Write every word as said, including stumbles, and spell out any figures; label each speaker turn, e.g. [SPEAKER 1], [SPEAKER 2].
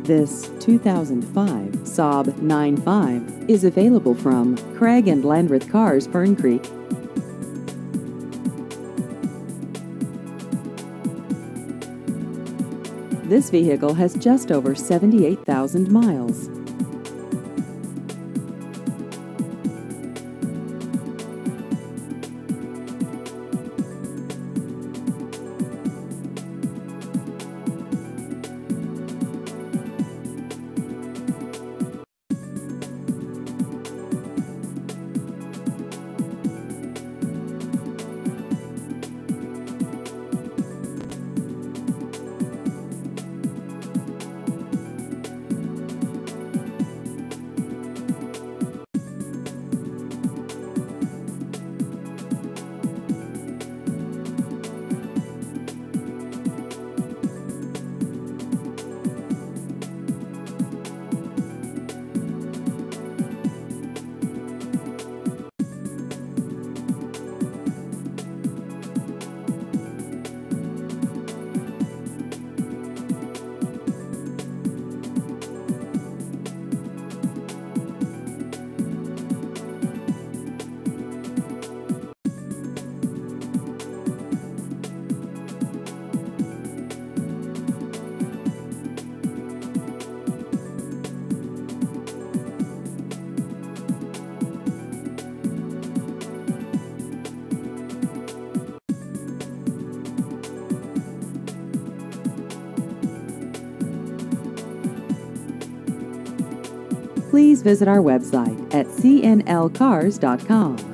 [SPEAKER 1] This two thousand five Saab nine five is available from Craig and Landreth Cars, Fern Creek. This vehicle has just over seventy-eight thousand miles. Please visit our website at c n l cars dot com.